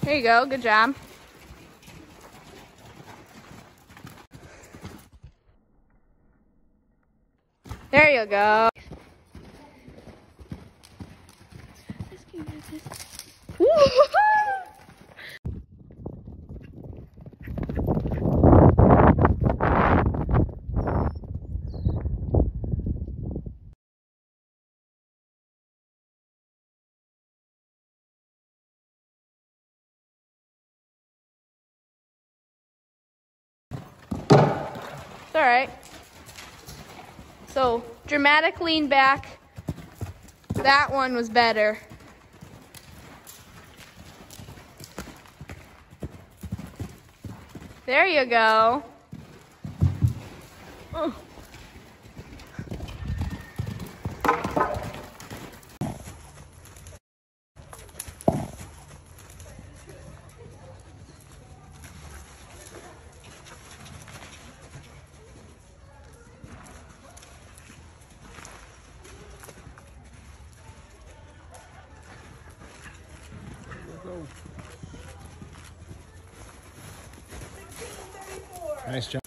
There you go, good job. There you go. It's all right. So, dramatic lean back. That one was better. There you go. Oh. Nice job.